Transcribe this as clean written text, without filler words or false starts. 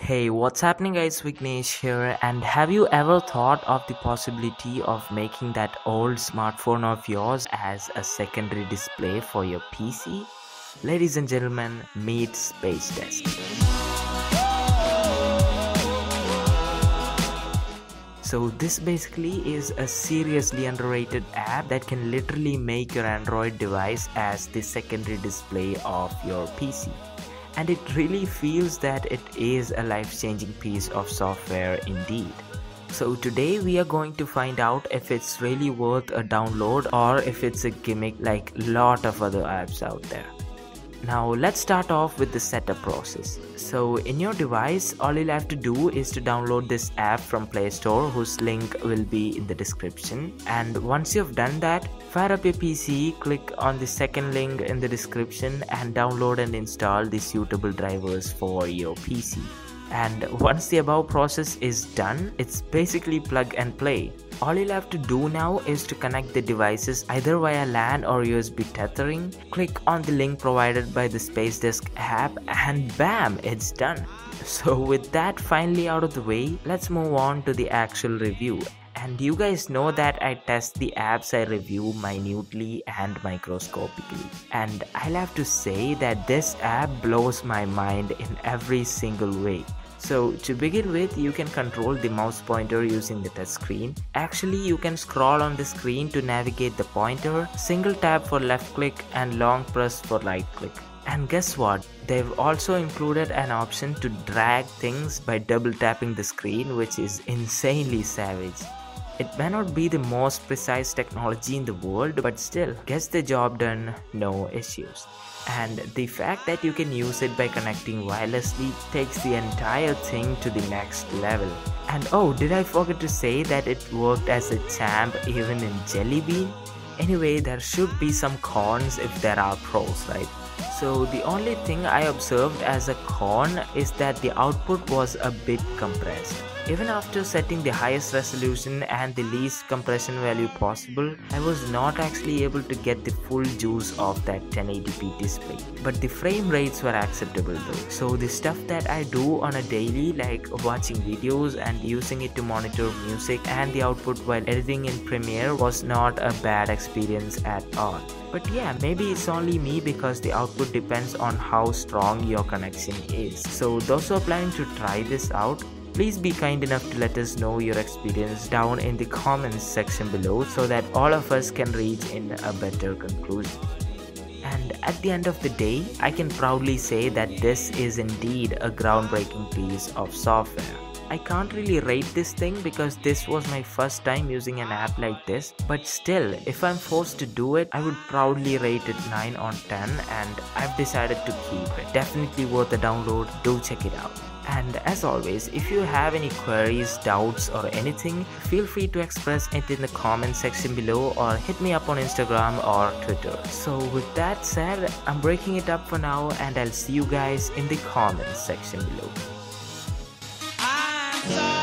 Hey, what's happening guys, Vignesh here, and have you ever thought of the possibility of making that old smartphone of yours as a secondary display for your PC? Ladies and gentlemen, meet Spacedesk. So this basically is a seriously underrated app that can literally make your Android device as the secondary display of your PC. And it really feels that it is a life-changing piece of software indeed. So today we are going to find out if it's really worth a download or if it's a gimmick like a lot of other apps out there. Now let's start off with the setup process. So in your device, all you'll have to do is to download this app from Play Store, whose link will be in the description. And once you've done that, fire up your PC, click on the second link in the description and download and install the suitable drivers for your PC. And once the above process is done, it's basically plug and play. All you'll have to do now is to connect the devices either via LAN or USB tethering. Click on the link provided by the Spacedesk app and bam, it's done. So with that finally out of the way, let's move on to the actual review. And you guys know that I test the apps I review minutely and microscopically. And I'll have to say that this app blows my mind in every single way. So to begin with, you can control the mouse pointer using the touch screen. Actually, you can scroll on the screen to navigate the pointer, single tap for left click and long press for right click. And guess what? They've also included an option to drag things by double tapping the screen, which is insanely savage. It may not be the most precise technology in the world, but still gets the job done, no issues. And the fact that you can use it by connecting wirelessly takes the entire thing to the next level. And oh, did I forget to say that it worked as a champ even in Jelly Bean? Anyway, there should be some cons if there are pros, right? So the only thing I observed as a con is that the output was a bit compressed. Even after setting the highest resolution and the least compression value possible, I was not actually able to get the full juice of that 1080p display. But the frame rates were acceptable though. So the stuff that I do on a daily, like watching videos and using it to monitor music and the output while editing in Premiere, was not a bad experience at all. But yeah, maybe it's only me because the output depends on how strong your connection is. So those who are planning to try this out, please be kind enough to let us know your experience down in the comments section below so that all of us can reach in a better conclusion. And at the end of the day, I can proudly say that this is indeed a groundbreaking piece of software. I can't really rate this thing because this was my first time using an app like this, but still, if I'm forced to do it, I would proudly rate it 9 on 10 and I've decided to keep it. Definitely worth a download, do check it out. And as always, if you have any queries, doubts or anything, feel free to express it in the comment section below or hit me up on Instagram or Twitter. So with that said, I'm breaking it up for now and I'll see you guys in the comments section below.